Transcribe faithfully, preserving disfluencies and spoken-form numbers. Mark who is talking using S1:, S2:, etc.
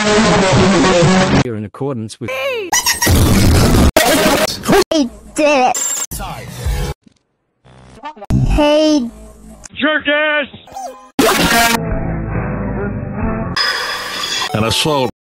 S1: You're in accordance with.
S2: He did it. Hey.
S3: Jerk ass! An assault.